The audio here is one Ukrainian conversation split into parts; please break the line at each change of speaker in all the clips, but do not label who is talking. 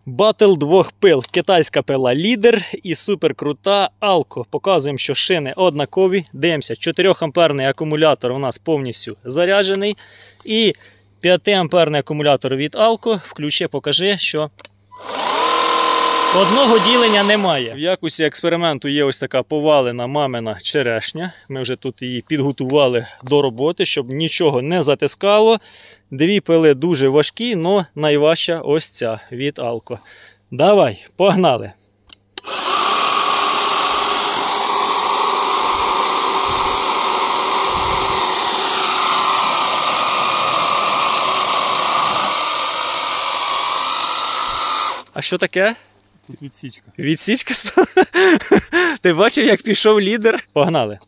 Батл двох пил. Китайська пила Лідер і суперкрута Алко. Показуємо, що шини однакові. Дивимося, 4 амперний акумулятор у нас повністю заряджений. І 5 амперний акумулятор від Алко. Включи, покажи, що одного ділення немає. В якості експерименту є ось така повалена мамина черешня. Ми вже тут її підготували до роботи, щоб нічого не затискало. Дві пили дуже важкі, але найважча ось ця від Алко. Давай, погнали! А що таке?
Тут відсічка.
Відсічка стала? Ти бачив, як пішов Лідер? Погнали.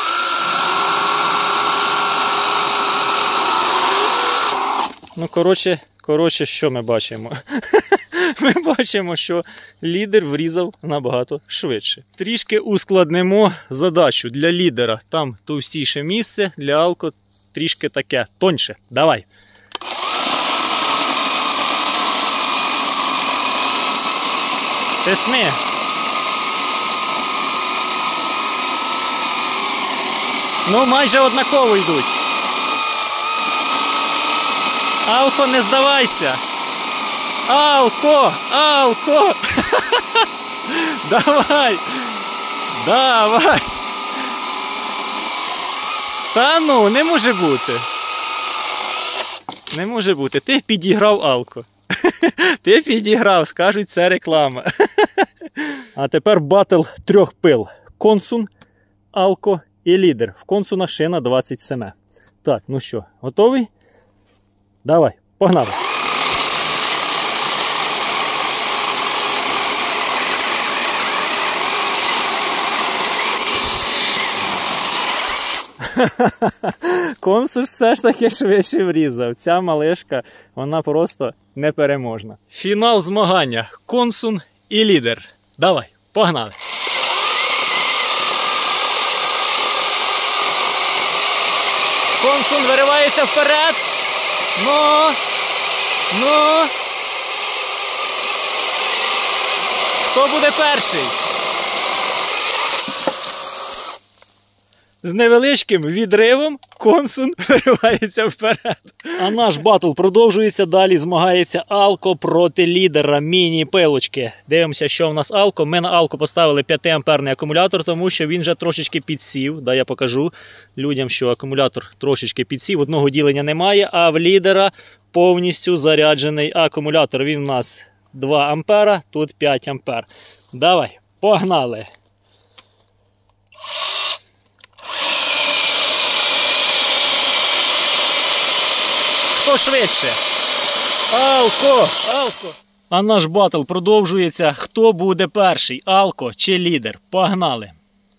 Ну, коротше, що ми бачимо? Ми бачимо, що Лідер врізав набагато швидше. Трішки ускладнимо задачу для Лідера. Там товстіше місце, для Алко трішки таке тоньше. Давай. Тисни. Ну, майже однаково йдуть. Алко, не здавайся. Алко! Алко! Давай! Давай! Та ну, не може бути. Не може бути. Ти підіграв Алко. Ти підіграв, скажуть, це реклама. А тепер батл 3 пил. Консун, Алко і Лідер. В Консуна шина 27. Так, ну що, готовий? Давай, погнали. Консун все ж таки швидше врізав. Ця малишка, вона просто непереможна. Фінал змагання. Консун і Лідер. Давай, погнали. Консун виривається вперед. Ну. Хто буде перший? З невеличким відривом Консун виривається вперед. А наш батл продовжується. Далі змагається Алко проти Лідера. Міні-пилочки. Дивимося, що в нас Алко. Ми на Алко поставили 5-амперний акумулятор, тому що він вже трошечки підсів. Да, я покажу людям, що акумулятор трошечки підсів. Одного ділення немає, а в Лідера повністю заряджений акумулятор. Він у нас 2 ампера, тут 5 ампер. Давай, погнали! Хто швидше? Алко! Алко! А наш батл продовжується. Хто буде перший? Алко чи Лідер? Погнали!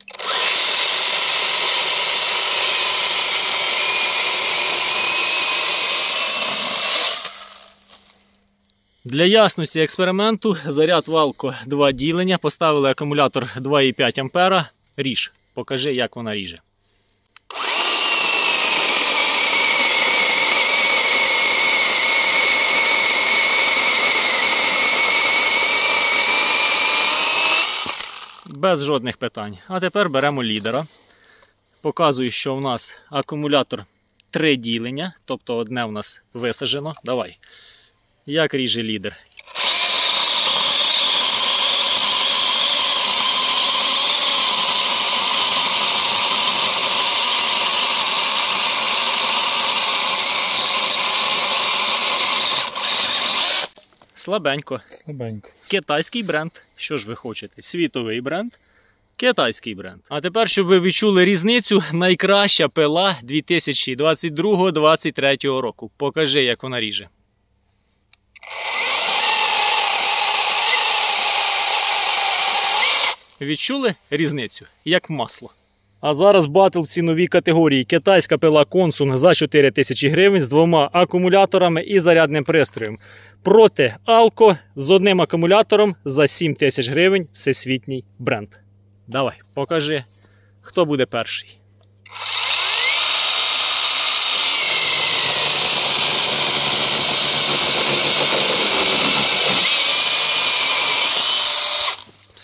Для ясності експерименту заряд в Алко 2 ділення. Поставили акумулятор 2,5 ампера. Ріж. Покажи, як вона ріже. Без жодних питань. А тепер беремо Лідера. Показую, що в нас акумулятор 3 ділення, тобто одне в нас висаджено. Давай. Як ріже Лідер? Слабенько.
Слабенько.
Китайський бренд. Що ж ви хочете? Світовий бренд. Китайський бренд. А тепер, щоб ви відчули різницю, найкраща пила 2022-2023 року. Покажи, як вона ріже. Відчули різницю? Як масло. А зараз батл в ціновій категорії. Китайська пила Консун за 4000 гривень з 2 акумуляторами і зарядним пристроєм. Проти Алко з 1 акумулятором за 7000 гривень. Всесвітній бренд. Давай, покажи, хто буде перший.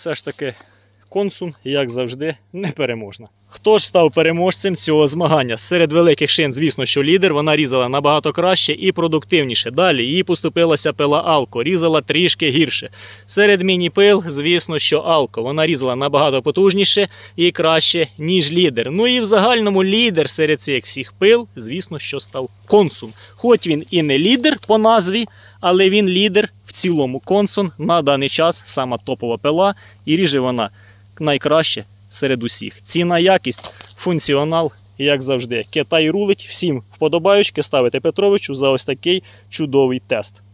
все ж таки Консун, як завжди, непереможна. Хто ж став переможцем цього змагання? Серед великих шин, звісно, що лідер, вона різала набагато краще і продуктивніше. Далі їй поступилася пила Алко, різала трішки гірше. Серед міні-пил, звісно, що Алко, вона різала набагато потужніше і краще, ніж лідер. Ну і в загальному лідер серед цих всіх пил, звісно, що став Консун. Хоч він і не лідер по назві, але він лідер в цілому. Консун на даний час сама топова пила і ріже вона найкраще серед усіх. Ціна, якість, функціонал, як завжди. Китай рулить. Всім вподобаючки ставити Петровичу за ось такий чудовий тест.